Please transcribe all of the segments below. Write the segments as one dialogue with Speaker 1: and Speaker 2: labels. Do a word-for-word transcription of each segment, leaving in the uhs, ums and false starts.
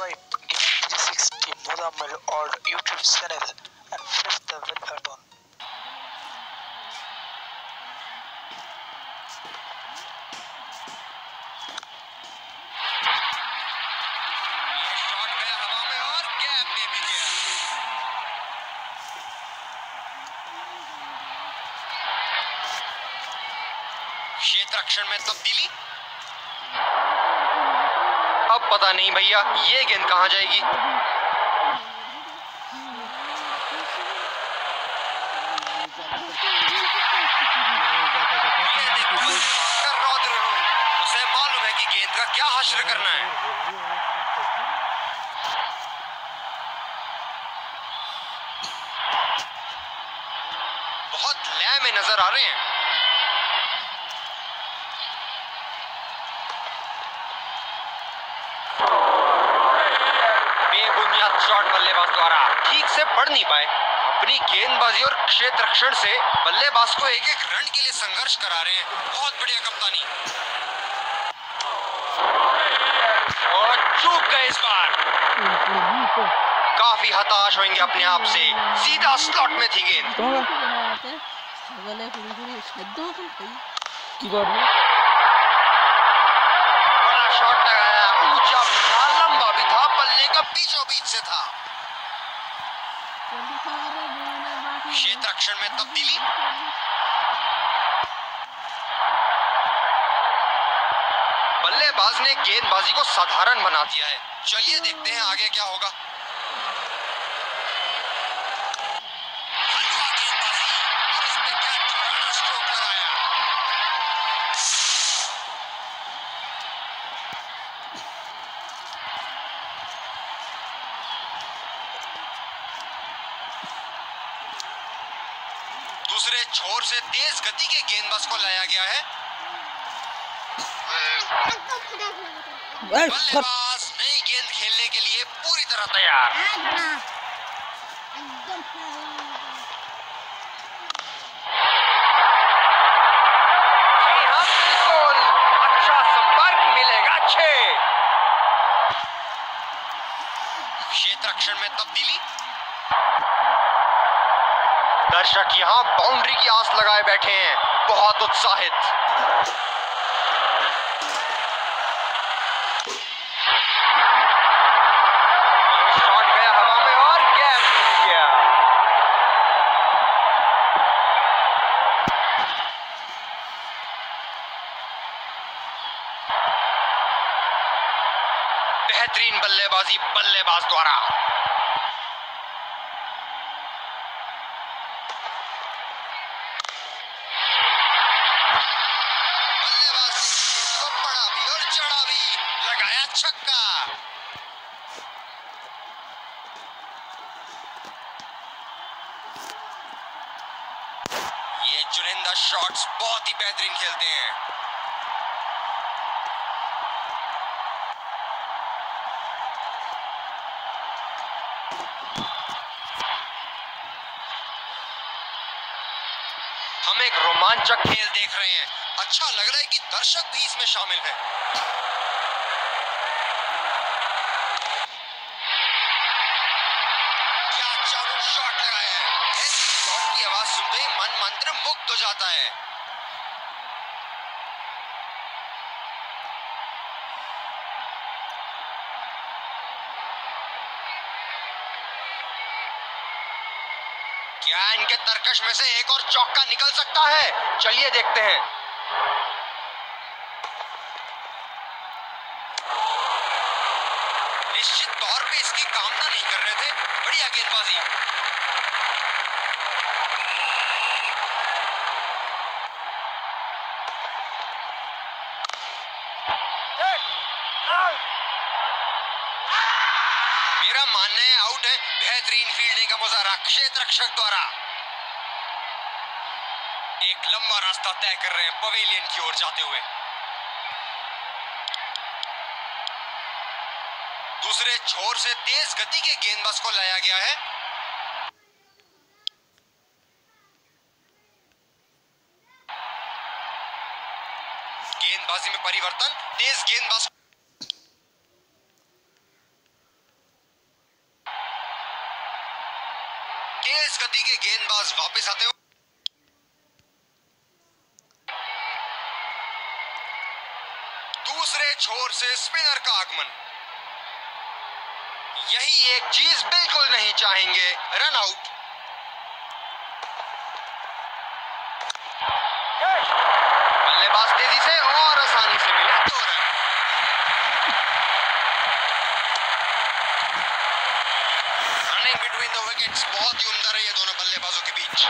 Speaker 1: subscribe Game three sixty Mojammal or YouTube channel and press the bell button.
Speaker 2: क्षेत्र रक्षण में तब्दीली। अब पता नहीं भैया ये गेंद कहां जाएगी। उसे मालूम है कि गेंद का क्या हश्र करना है। बहुत लय में नजर आ रहे हैं। बेबुनियाद शॉट बल्लेबाज द्वारा ठीक से पढ़ नहीं पाए। अपनी गेंदबाजी और क्षेत्र रक्षण से बल्लेबाज को एक एक रन के लिए संघर्ष करा रहे हैं। बहुत बढ़िया कप्तानी। और चूक गए इस बार। काफी हताश होंगे अपने आप से। सीधा स्लॉट में थी गेंद। बड़ा शॉट लगाया, ऊंचा भी था, लंबा भी था, बल्ले का बीचों बीच से था। क्षेत्र रक्षण में तब्दीली। बल्लेबाज ने गेंदबाजी को साधारण बना दिया है। चलिए देखते हैं आगे क्या होगा। दूसरे छोर से तेज गति के गेंदबाज को लाया गया है। बल्लेबाज नई गेंद खेलने के लिए पूरी तरह तैयार। जी हाँ बिल्कुल, अच्छा संपर्क मिलेगा। छह। क्षेत्र रक्षण में तब्दीली। दर्शक यहां बाउंड्री की आस लगाए बैठे हैं, बहुत उत्साहित। ये शॉट गया हवा में और गैप मिल गया। बेहतरीन बल्लेबाजी बल्लेबाज द्वारा। छक्का। ये चुनिंदा शॉट्स बहुत ही बेहतरीन खेलते हैं। हम एक रोमांचक खेल देख रहे हैं। अच्छा लग रहा है कि दर्शक भी इसमें शामिल हैं। शॉट लगाया है। ऐसी शॉट की आवाज सुनते ही मन मंत्र मुग्ध हो जाता है। क्या इनके तरकश में से एक और चौका निकल सकता है? चलिए देखते हैं। निश्चित तौर पे इसकी कामना नहीं कर रहे थे। बढ़िया गेंदबाजी। मेरा मानना है आउट है। बेहतरीन फील्डिंग का मुजाहरा क्षेत्र रक्षक द्वारा। एक लंबा रास्ता तय कर रहे हैं पवेलियन की ओर जाते हुए। दूसरे छोर से तेज गति के गेंदबाज को लाया गया है। गेंदबाजी में परिवर्तन। तेज गेंदबाज गेंदबाज वापस आते हुए दूसरे छोर से स्पिनर का आगमन। यही एक चीज बिल्कुल नहीं चाहेंगे, रन आउट। बल्लेबाज तेजी से और आसानी से मिले दो run. Running between the wickets बहुत ही उम्दा रही है दोनों बल्लेबाजों के बीच।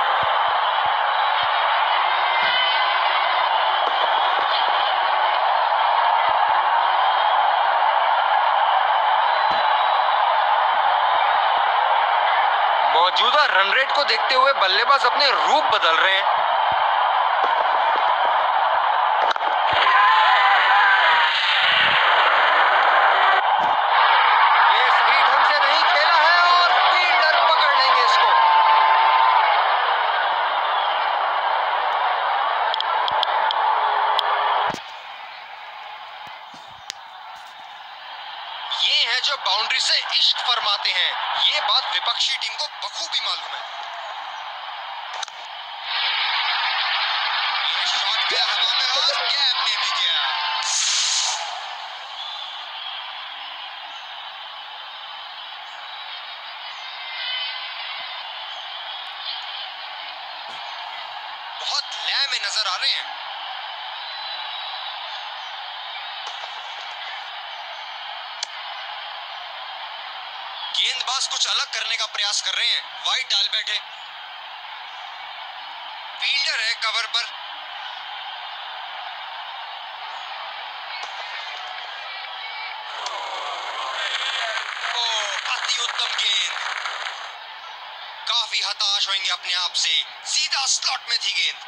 Speaker 2: मौजूदा रन रेट को देखते हुए बल्लेबाज अपने रूप बदल रहे हैं। ये सही ढंग से नहीं खेला है और फील्डर पकड़ लेंगे इसको। ये हैं जो बाउंड्री से इश्क फरमाते हैं। ये बात विपक्षी टीम को बखूबी मालूम है। ये शॉट गया हवा में और गैप में भी गया। बहुत लय में नजर आ रहे हैं। गेंदबाज कुछ अलग करने का प्रयास कर रहे हैं। वाइड डाल बैठे। फील्डर है कवर पर। ओ, अति उत्तम गेंद। काफी हताश होंगे अपने आप से। सीधा स्लॉट में थी गेंद।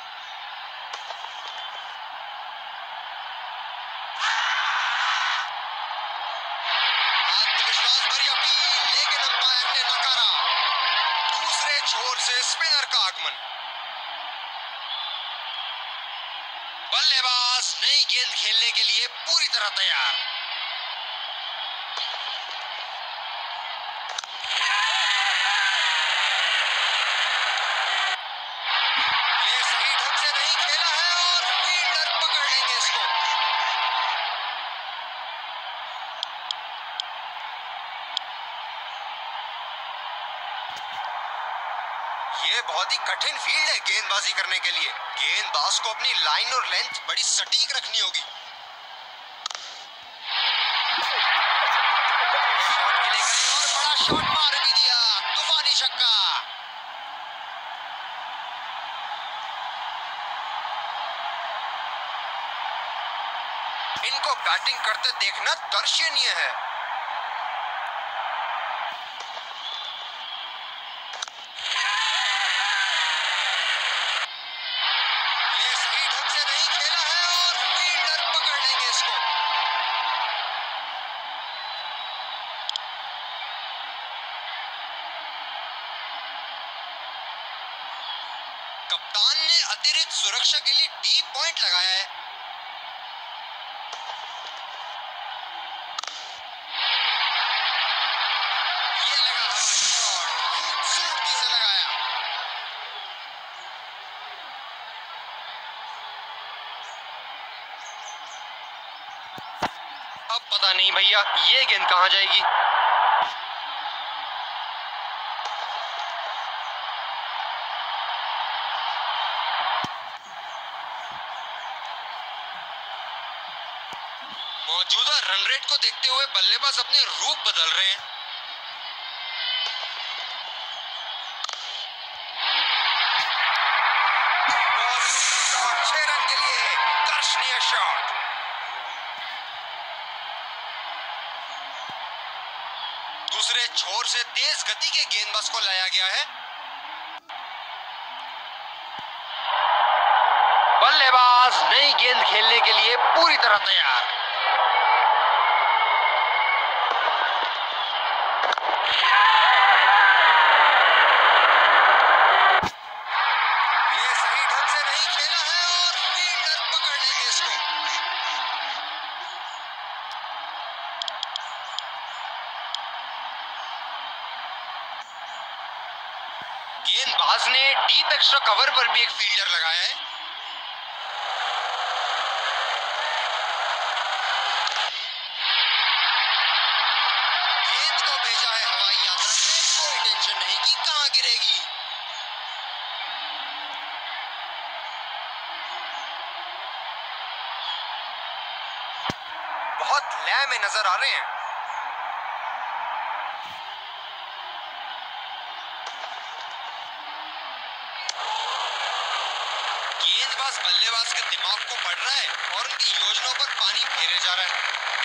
Speaker 2: आत्मविश्वास भरी अपील, लेकिन अंपायर ने नकारा। दूसरे छोर से स्पिनर का आगमन। बल्लेबाज नई गेंद खेलने के लिए पूरी तरह तैयार। ये सही ढंग से नहीं खेला है और फील्डर पकड़ लेंगे इसको। ये बहुत ही कठिन फील्ड है गेंदबाजी करने के लिए। गेंदबाज को अपनी लाइन और लेंथ बड़ी सटीक रखनी होगी। शॉट के लिए गए और बड़ा शॉट मार भी दिया। तूफानी छक्का। इनको बैटिंग करते देखना दर्शनीय है। ये सही ढंग से नहीं खेला है और फील्डर पकड़ लेंगे इसको। कप्तान ने अतिरिक्त सुरक्षा के लिए डी पॉइंट लगाया है। ये लगा हवाई शॉट, खूबसूरती से लगाया। अब पता नहीं भैया ये गेंद कहां जाएगी। मौजूदा रन रेट को देखते हुए बल्लेबाज अपने रूप बदल रहे हैं। बहुत उत्तम शॉट, छह रन के लिए दर्शनीय शॉट। दूसरे छोर से तेज गति के गेंदबाज को लाया गया है। बल्लेबाज नई गेंद खेलने के लिए पूरी तरह तैयार। ये सही ढंग से नहीं खेला है और फील्डर पकड़ लेंगे इसको। गेंदबाज ने डीप एक्स्ट्रा कवर पर भी एक फील्डर लगाया है। गेंद को भेजा है हवाई यात्रा में, कोई टेंशन नहीं कि कहां गिरेगी। बहुत लय में नजर आ रहे हैं। गेंदबाज बल्लेबाज के दिमाग को पढ़ रहा है और उनकी योजनाओं पर पानी फेरे जा रहा है।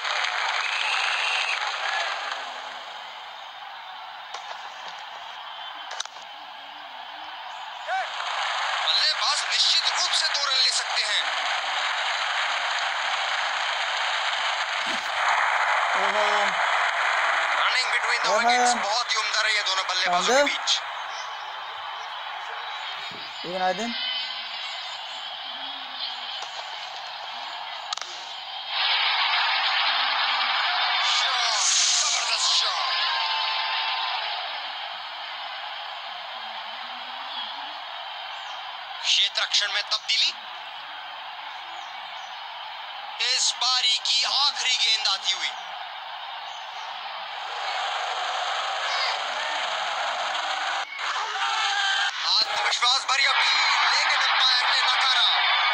Speaker 2: बल्लेबाज निश्चित रूप से दो रन ले सकते हैं। रनिंग बिटवीन द विकेट्स बहुत ही उम्दा रही है दोनों बल्लेबाजों के बीच।
Speaker 3: Günaydın.
Speaker 2: जबरदस्त शॉट। क्षेत्र रक्षण में तब्दीली। इस पारी की आखिरी गेंद आती हुई। आत्मविश्वास भरी अपील, लेकिन अंपायर ने नकारा।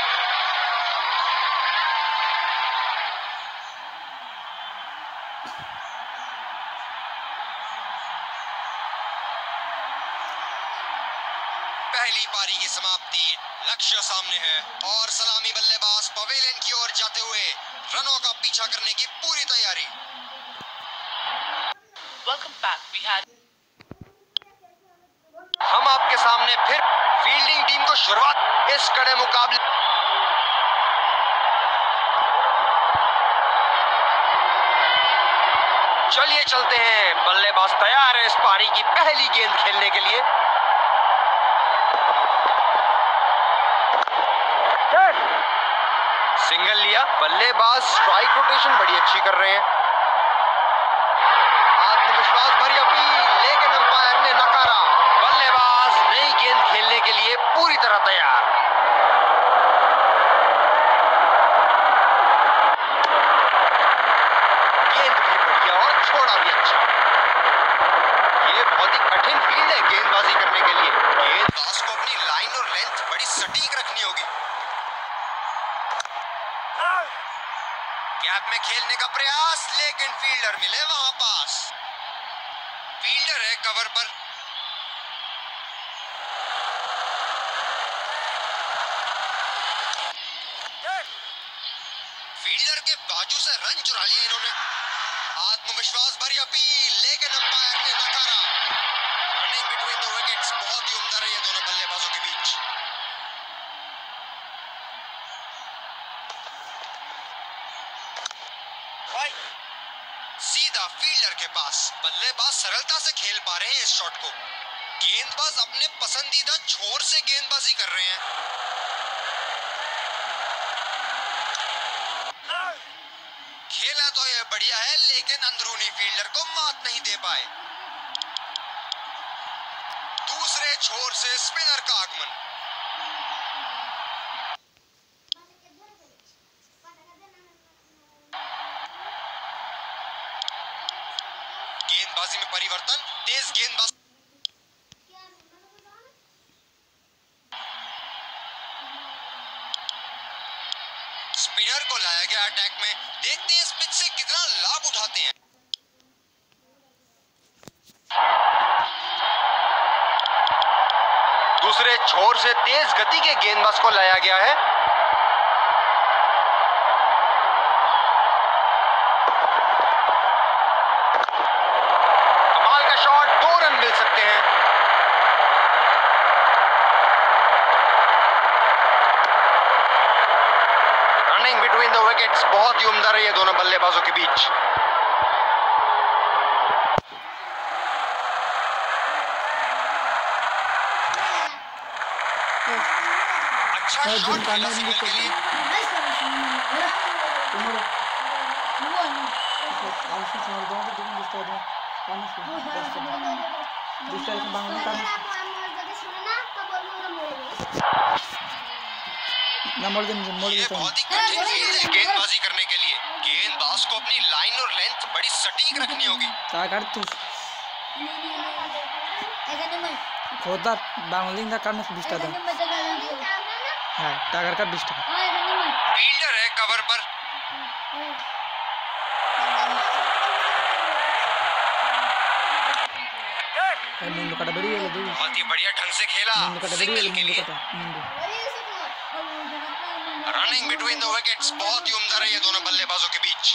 Speaker 2: पहली पारी की समाप्ति, लक्ष्य सामने है और सलामी बल्लेबाज पवेलियन की ओर जाते हुए रनों का पीछा करने की पूरी तैयारी।
Speaker 1: Welcome back. We had
Speaker 2: हम आपके सामने फिर फील्डिंग टीम को शुरुआत इस कड़े मुकाबले। चलिए चलते हैं, बल्लेबाज तैयार है इस पारी की पहली गेंद खेलने के लिए। सिंगल लिया, बल्लेबाज स्ट्राइक रोटेशन बड़ी अच्छी कर रहे हैं। आत्मविश्वास भरी अपील, लेकिन अंपायर ने नकारा। बल्लेबाज नई गेंद खेलने के लिए पूरी तरह तैयार। गेंद भी बढ़िया और छोड़ा भी अच्छा। ये बहुत ही कठिन फील्ड है गेंदबाजी करने के लिए। गेंदबाज को अपनी लाइन और लेंथ बड़ी सटीक रखनी होगी। गैप में खेलने का प्रयास, लेकिन फील्डर मिले वहां पास। फील्डर है कवर पर। फील्डर के बाजू से रन चुरा लिया इन्होंने। आत्मविश्वास भरी अपील, लेकिन अंपायर ने नकारा। रनिंग बिटवीन द विकेट्स बहुत ही उम्दा रही है दोनों बल्लेबाजों के बीच। सीधा फील्डर के पास। बल्लेबाज सरलता से खेल पा रहे हैं इस शॉट को। गेंदबाज अपने पसंदीदा छोर से गेंदबाजी कर रहे हैं। खेला तो यह बढ़िया है, लेकिन अंदरूनी फील्डर को मात नहीं दे पाए। दूसरे छोर से स्पिनर का आगमन। गेंदबाजी में परिवर्तन, तेज गेंदबाज। स्पिनर को लाया गया अटैक में। देखते हैं इस पिच से कितना लाभ उठाते हैं। दूसरे छोर से तेज गति के गेंदबाज को लाया गया है। कमाल का शॉट, दो रन मिल सकते हैं। रनिंग बिटवीन द विकेट्स बहुत ही उम्दा रही है दोनों बल्लेबाजों के बीच। अच्छा शॉट खेला सिंगल के लिए।
Speaker 3: डिस्ट्रैक्शन बांगने का ना मोड़ दिन मोड़
Speaker 2: ये
Speaker 3: देता हूँ।
Speaker 2: बहुत ही कठिन फील्ड है गेंदबाजी करने के लिए। गेंदबाज को अपनी लाइन और लेंथ बड़ी सटीक रखनी होगी।
Speaker 3: ता कर तू खोदा बांगलिंग दा करने से बिस्टा था। हाँ टागर का बिस्टा।
Speaker 2: फील्डर है कवर पर।
Speaker 3: मुंडू कटा बड़ी है दो।
Speaker 2: बहुत ही बढ़िया ढंग से खेला।
Speaker 3: मुंडू कटा बड़ी है
Speaker 2: सिंगल के
Speaker 3: मुंडू
Speaker 2: लिए
Speaker 3: कटा मुंडू।
Speaker 2: रनिंग बिटवीन द विकेट्स बहुत ही उम्दा है ये दोनों बल्लेबाजों के बीच।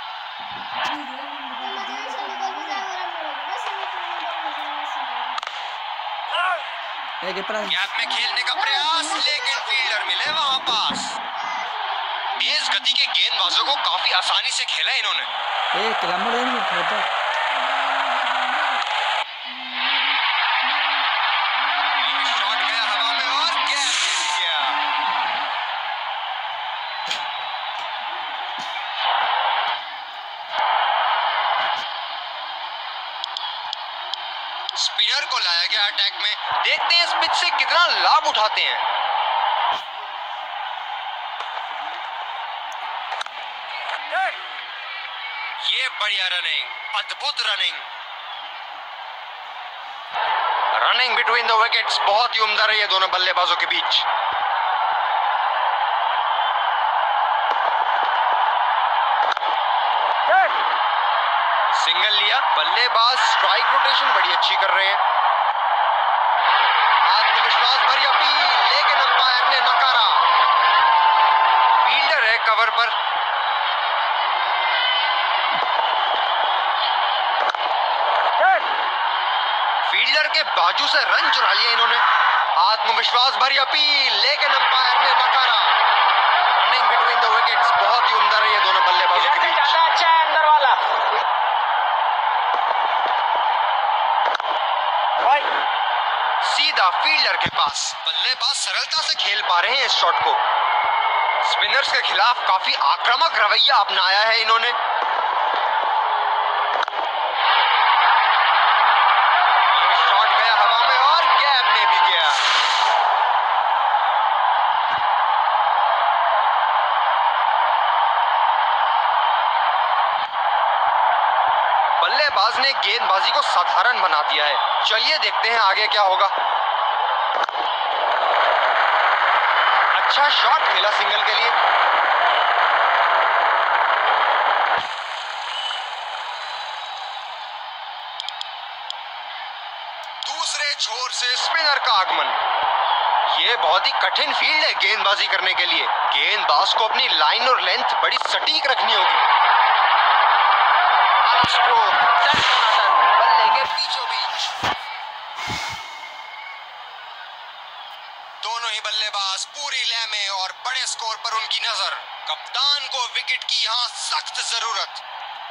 Speaker 3: एक पर
Speaker 2: गैप में खेलने का प्रयास लेकिन फील्डर मिले वहां पास। तेज गति के गेंदबाजों को काफी आसानी से खेला इन्होंने।
Speaker 3: ए किलामड़ है नहीं खोदा।
Speaker 2: ये शॉट गया हवा में और गैप मिल गया। स्पिनर को लाया गया अटैक में। देखते हैं इस पिच से कितना लाभ उठाते हैं। ये बढ़िया रनिंग, अद्भुत running. Running between the wickets बहुत ही उम्दा रही है दोनों बल्लेबाजों के बीच। सिंगल लिया। बल्लेबाज स्ट्राइक रोटेशन बड़ी अच्छी कर रहे हैं। आत्मविश्वास भरी अपील लेकिन अंपायर ने नकारा। फील्डर है कवर पर। फील्डर के बाजू से रन चुरा लिया इन्होंने। आत्मविश्वास भरी अपील लेकिन अंपायर ने नकारा। रनिंग बिटवीन द विकेट्स बहुत ही उम्दा रही है दोनों बल्लेबाजों के बीच।
Speaker 1: अच्छा है अंदर वाला।
Speaker 2: सीधा फील्डर के पास। बल्लेबाज सरलता से खेल पा रहे हैं इस शॉट को। स्पिनर्स के खिलाफ काफी आक्रामक रवैया अपनाया है इन्होंने। ये शॉट गया हवा में और गैप में भी गया। बल्लेबाज ने गेंदबाजी को साधारण बना दिया है। चलिए देखते हैं आगे क्या होगा। अच्छा शॉट खेला सिंगल के लिए। दूसरे छोर से स्पिनर का आगमन। ये बहुत ही कठिन फील्ड है गेंदबाजी करने के लिए। गेंदबाज को अपनी लाइन और लेंथ बड़ी सटीक रखनी होगी। बल्ले के बीचों बीच। दोनों ही बल्लेबाज पूरी लय में और बड़े स्कोर पर उनकी नजर। कप्तान को विकेट की यहां सख्त जरूरत।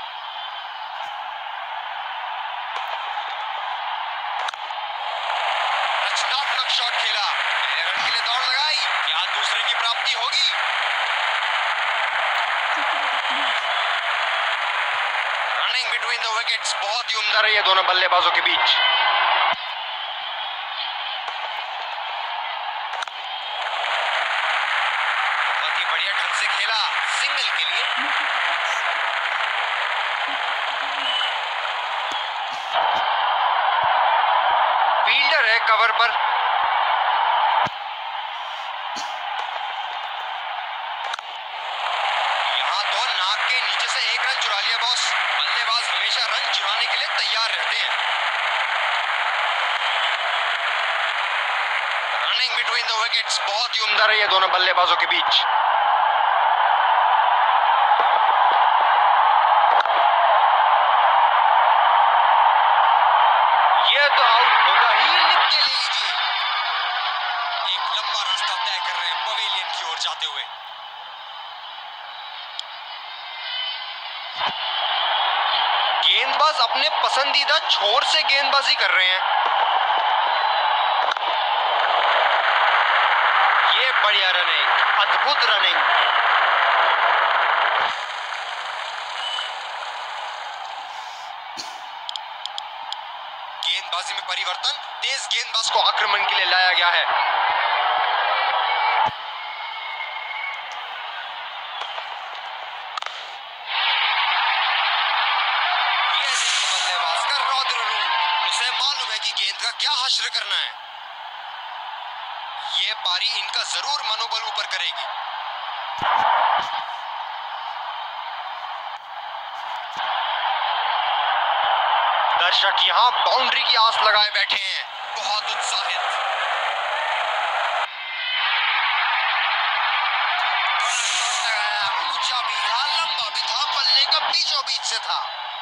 Speaker 2: रचनात्मक शॉट खेला। पहले रन के लिए दौड़ लगाई। क्या दूसरे की प्राप्ति होगी? रनिंग बिटवीन द विकेट्स बहुत ही उम्दा रही है दोनों बल्लेबाजों के बीच। बहुत ही बढ़िया ढंग से खेला सिंगल के लिए। फील्डर है कवर पर। यहां तो नाक के नीचे से एक रन चुरा लिया बॉस। बल्लेबाज हमेशा रन चुराने के लिए तैयार रहते हैं। रनिंग बिटवीन द विकेट्स बहुत ही उम्दा रही है दोनों बल्लेबाजों के बीच। ये तो आउट होगा ही। लिख के ले लीजिए। एक लंबा रास्ता तय कर रहे हैं पवेलियन की ओर जाते हुए। गेंदबाज अपने पसंदीदा छोर से गेंदबाजी कर रहे हैं। ये बढ़िया रनिंग, अद्भुत रनिंग। गेंदबाजी में परिवर्तन, तेज गेंदबाज को आक्रमण के लिए लाया गया है। ये देखो बल्लेबाज का रौद्र रूप, उसे मालूम है कि गेंद का क्या हश्र करना है। ये पारी इनका जरूर मनोबल ऊपर करेगी। दर्शक यहां बाउंड्री की आस लगाए बैठे हैं, बहुत उत्साहित। ऊंचा भी था, लंबा भी था, बल्ले का बीचों बीच से था।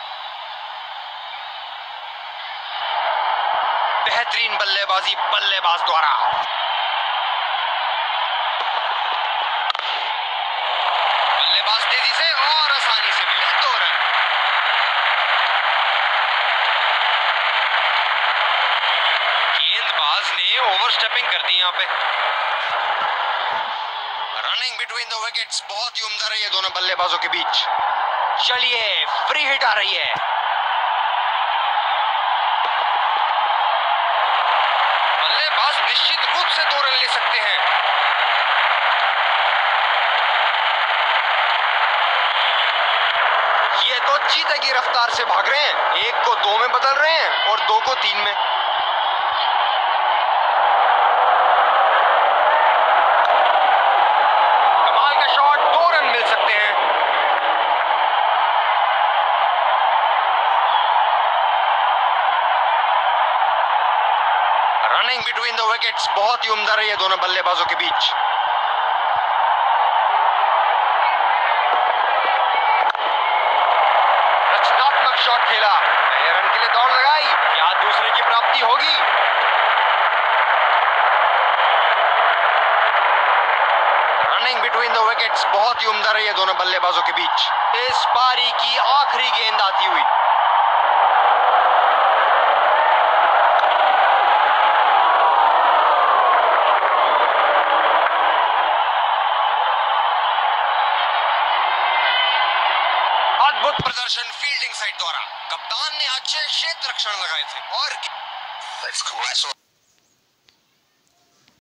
Speaker 2: बेहतरीन बल्लेबाजी बल्लेबाज द्वारा। बल्लेबाज तेजी से और आसानी से मिले दो रन। गेंदबाज ने ओवरस्टेपिंग कर दी यहां पे। रनिंग बिटवीन द विकेट्स, बहुत ही उम्दा रही है दोनों बल्लेबाजों के बीच। चलिए फ्री हिट आ रही है। बल्लेबाज निश्चित रूप से दो रन ले सकते हैं। ये तो चीते की रफ्तार से भाग रहे हैं, एक को दो में बदल रहे हैं और दो को तीन में। कमाल का शॉट, दो रन मिल सकते हैं। रनिंग बिटवीन द विकेट्स, बहुत ही उम्दा रही है दोनों बल्लेबाजों के बीच। रचनात्मक शॉट खेला, पहले रन के लिए दौड़ लगाई, क्या दूसरे की प्राप्ति होगी? रनिंग बिटवीन द विकेट्स, बहुत ही उम्दा रही है दोनों बल्लेबाजों के बीच। इस पारी की आखिरी गेंद आती हुई। अद्भुत प्रदर्शन फील्डिंग साइड द्वारा, कप्तान ने अच्छे क्षेत्र रक्षण लगाए थे और